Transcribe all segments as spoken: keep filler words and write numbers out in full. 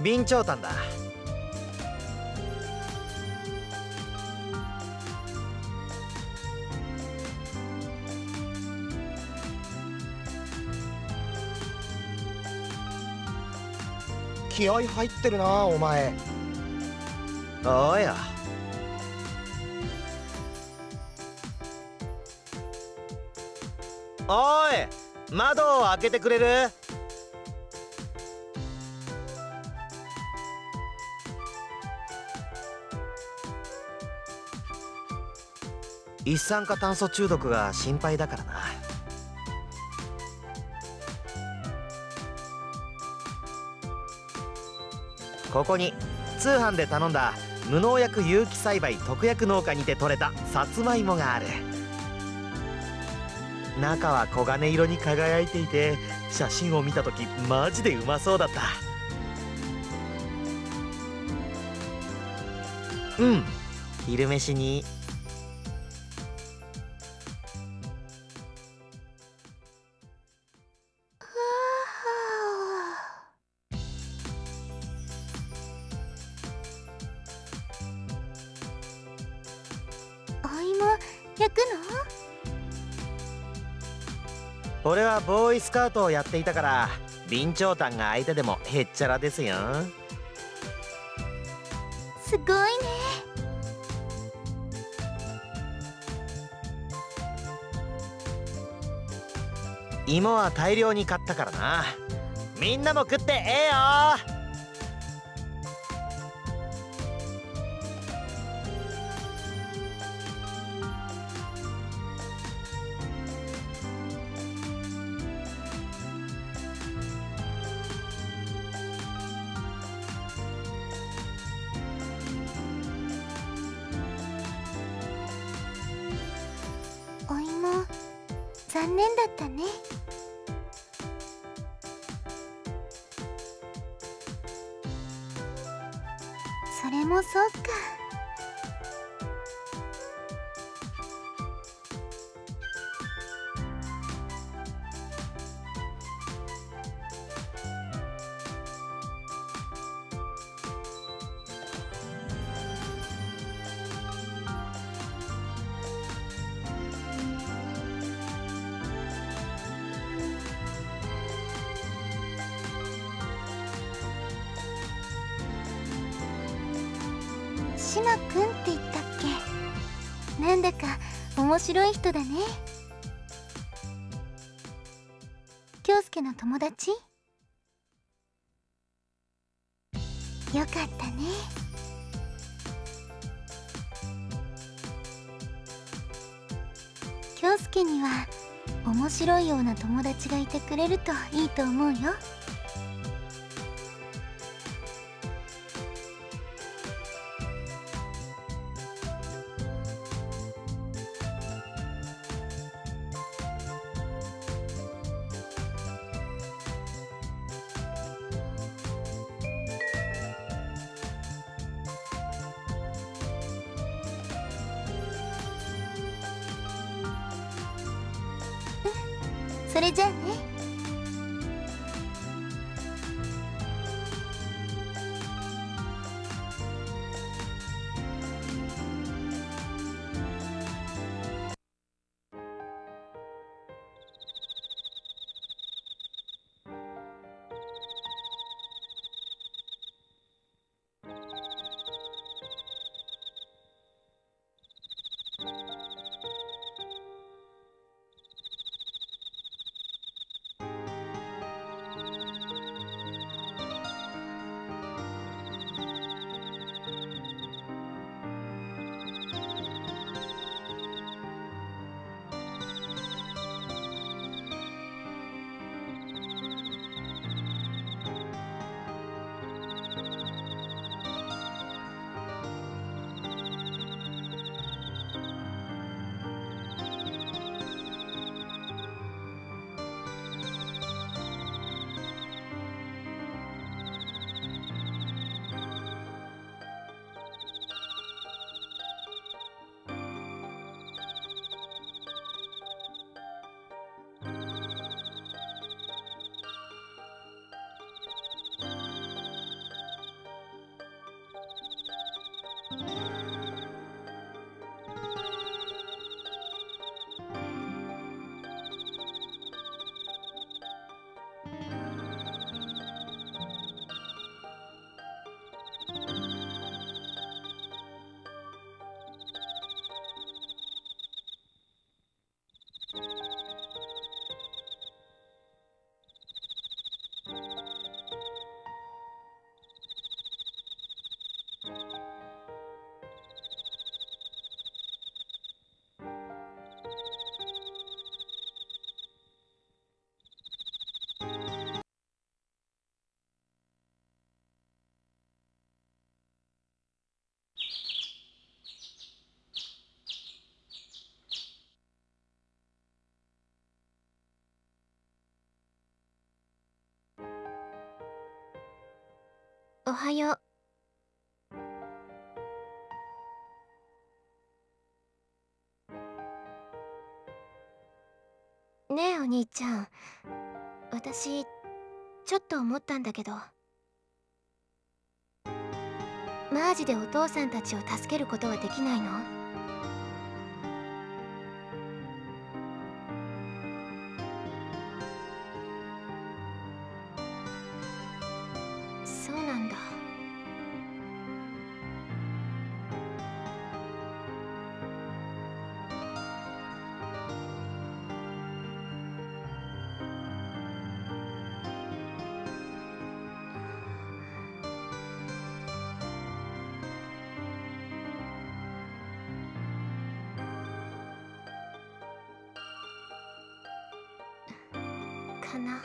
備長炭だ。 気合入ってるなお前。 おや。おい、窓を開けてくれる？一酸化炭素中毒が心配だからな。ここに通販で頼んだ無農薬有機栽培特約農家にて採れたさつまいもがある。中は黄金色に輝いていて、写真を見た時マジでうまそうだった。うん、昼飯に。 お芋焼くの？ 俺はボーイスカウトをやっていたから備長炭が相手でもへっちゃらですよ。 すごいね。 芋は大量に買ったからな。みんなも食ってええよ。 お芋残念だったね。それもそうか。シナくんって言ったっけ？なんだか面白い人だね。京介の友達？よかったね。京介には面白いような友達がいてくれるといいと思うよ。それじゃあね。 おはよう。ねえお兄ちゃん、私ちょっと思ったんだけど、マージでお父さんたちを助けることはできないの？そうなんだ。かな。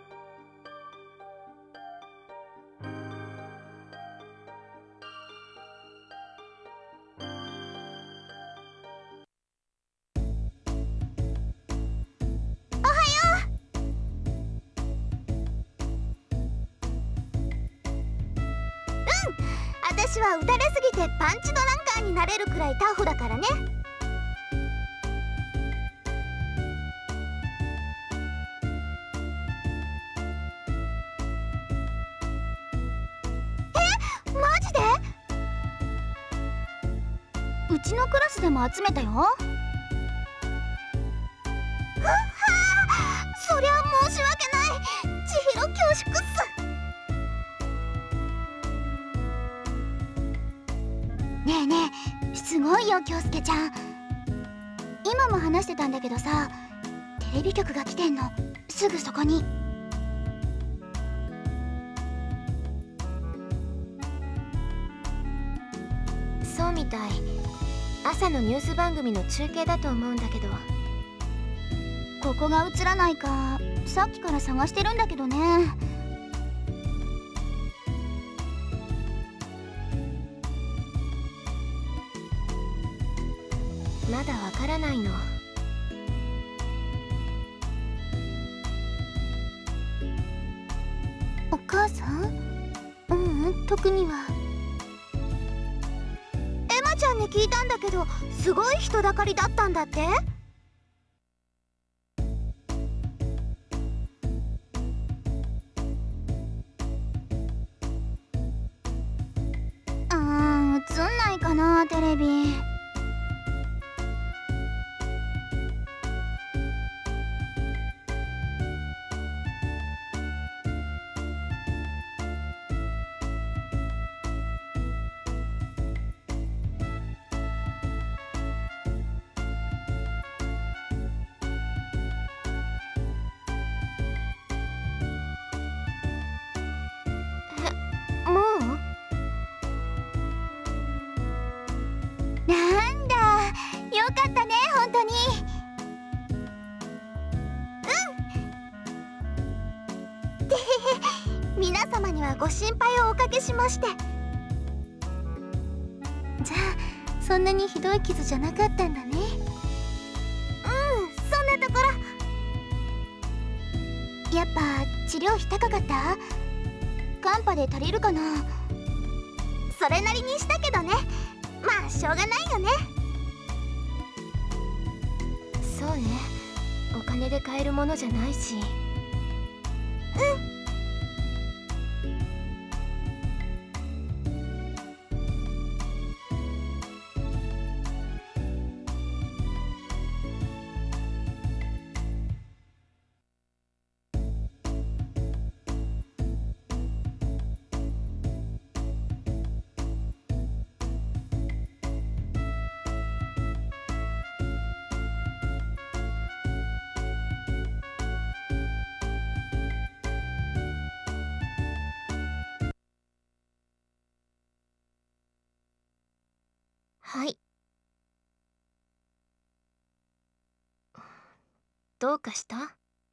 私は打たれすぎてパンチドランカーになれるくらいタフだからね。え、マジで？うちのクラスでも集めたよ。はっはあ、そりゃ申し訳ない。千尋恐縮っす。ねえねえ、すごいよ京介ちゃん。今も話してたんだけどさ、テレビ局が来てんの、すぐそこに。そうみたい。朝のニュース番組の中継だと思うんだけど。ここが映らないかさっきから探してるんだけどね。まだわからないの。お母さん？ううん、特には。エマちゃんに聞いたんだけど、すごい人だかりだったんだって？あー、映んないかなテレビ。なんだ、よかったね、本当に。うん。てへへ、皆様にはご心配をおかけしまして。じゃあ、そんなにひどい傷じゃなかったんだね。うん、そんなところ。やっぱ治療費高かった？カンパで足りるかな？それなりにしたけどね。まあしょうがないよね。そうね、お金で買えるものじゃないし。うん。 はい。どうかした？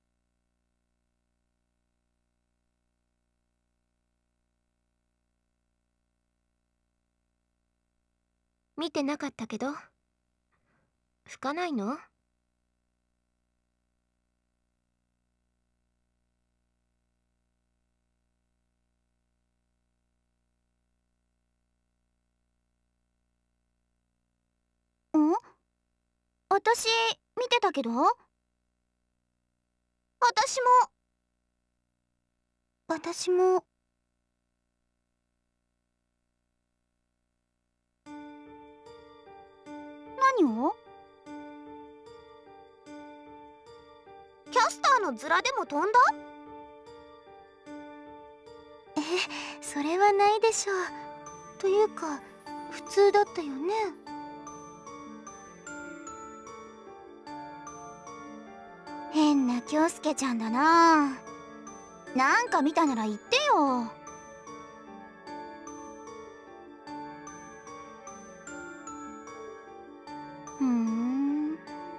見てなかったけど。吹かないの？ん？私、見てたけど。私も。私も。何を？キャスターのズラでも飛んだ？え、それはないでしょう。というか、普通だったよね。変な京介ちゃんだな。なんか見たなら言ってよ。ふーん。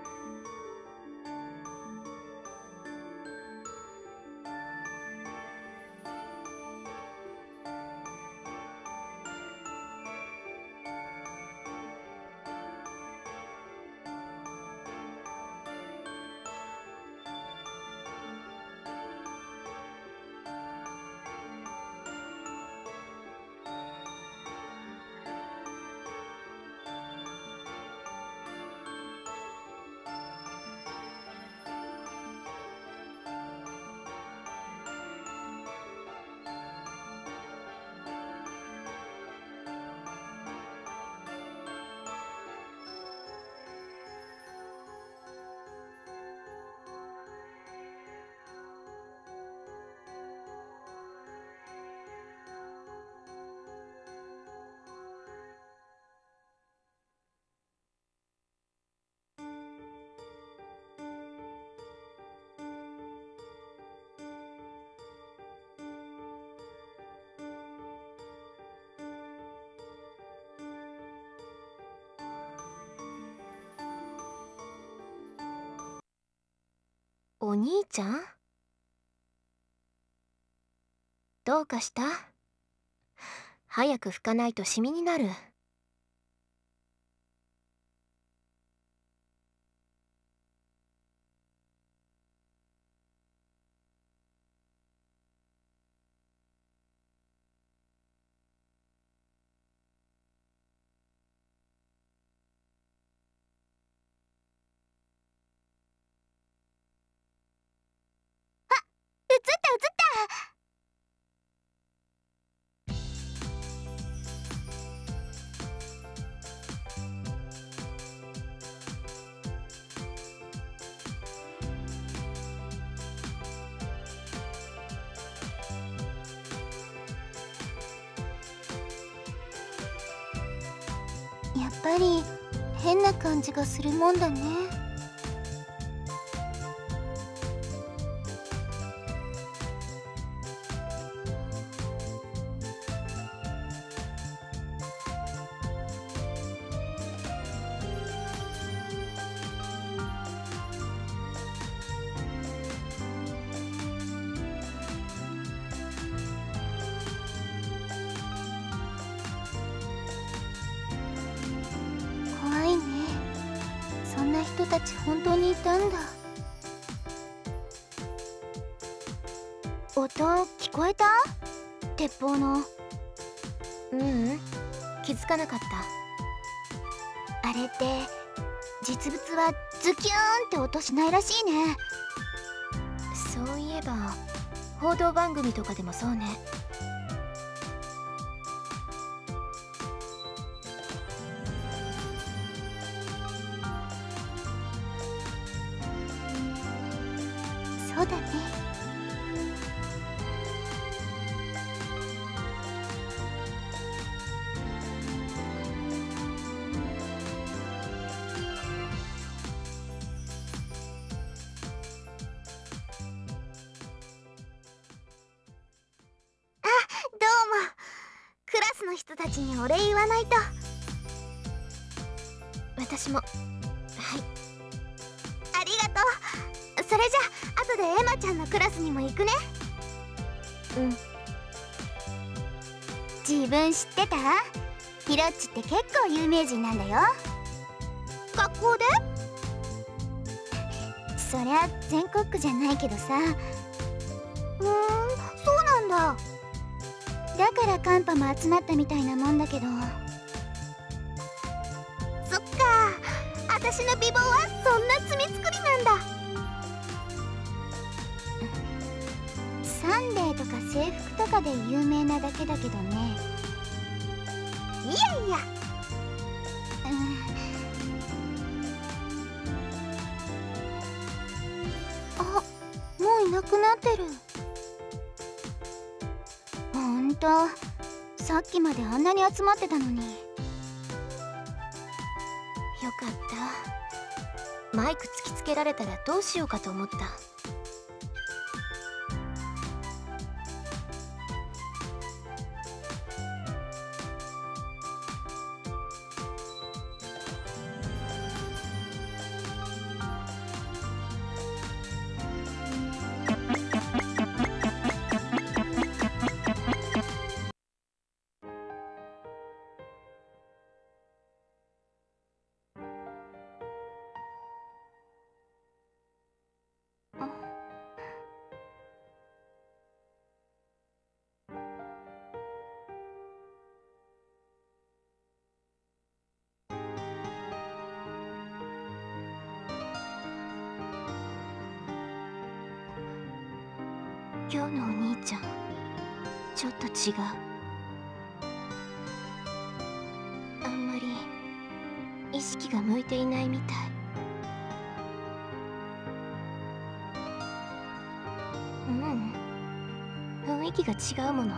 お兄ちゃん？どうかした？早く拭かないとシミになる。映った映った。やっぱり変な感じがするもんだね。怖いね。そんな人たち本当にいたんだ。音聞こえた？鉄砲の。ううん、気づかなかった。あれって実物はズキューンって音しないらしいね。そういえば報道番組とかでもそうね。そうだね。どうも。クラスの人たちにお礼言わないと。 私も。はい、ありがとう。それじゃあ後でエマちゃんのクラスにも行くね。うん。自分知ってた？ヒロッチって結構有名人なんだよ。学校で？そりゃ全国区じゃないけどさ。うーん、そうなんだ。だからカンパも集まったみたいなもんだけど。そっか、私の美貌はそんな罪作りなんだ。サンデーとか制服とかで有名なだけだけどね。いやいや、うん、あ、もういなくなってる。ほんと、さっきまであんなに集まってたのに。よかった。マイク突きつけられたらどうしようかと思った。今日のお兄ちゃん、ちょっと違う。あんまり意識が向いていないみたい。うん、雰囲気が違うもの。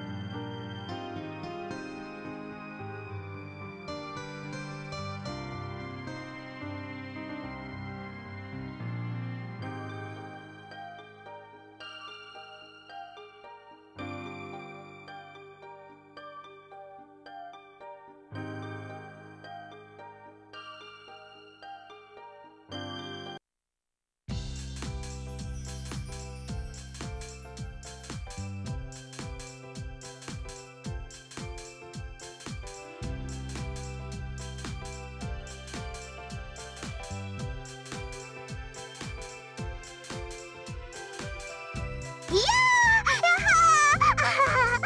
いやー、やは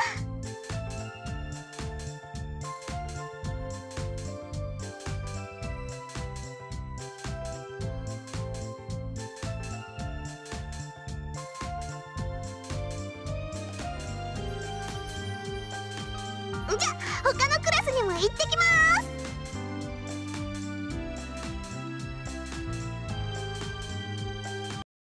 ー。じゃ、他のクラスにも行ってきます。